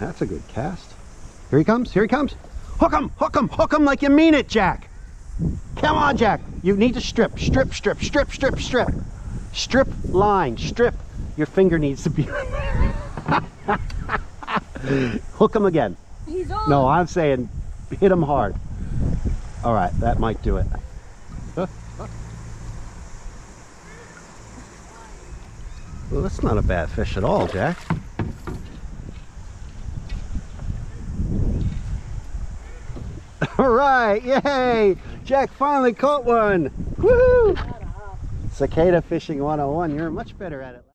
That's a good cast. Here he comes, here he comes. Hook him, hook him, hook him like you mean it, Jack. Come on, Jack. You need to strip, strip, strip, strip, strip, strip. Strip line, strip. Your finger needs to be hook him again. He's on. No, I'm saying hit him hard. All right, that might do it. Well, that's not a bad fish at all, Jack. All right, yay! Jack finally caught one. Woohoo! Cicada fishing 101. You're much better at it.